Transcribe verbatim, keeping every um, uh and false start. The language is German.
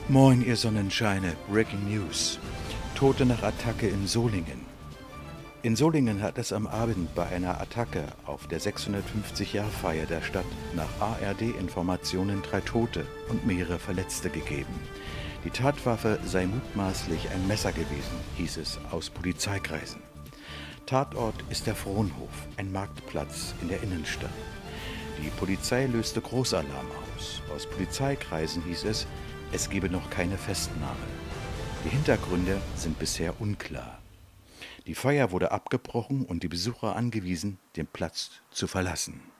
Moin, ihr Sonnenscheine. Breaking News. Tote nach Attacke in Solingen. In Solingen hat es am Abend bei einer Attacke auf der sechshundertfünfzig-Jahr-Feier der Stadt nach A R D-Informationen drei Tote und mehrere Verletzte gegeben. Die Tatwaffe sei mutmaßlich ein Messer gewesen, hieß es aus Polizeikreisen. Tatort ist der Frohnhof, ein Marktplatz in der Innenstadt. Die Polizei löste Großalarm aus. Aus Polizeikreisen hieß es, es gebe noch keine Festnahme. Die Hintergründe sind bisher unklar. Die Feier wurde abgebrochen und die Besucher angewiesen, den Platz zu verlassen.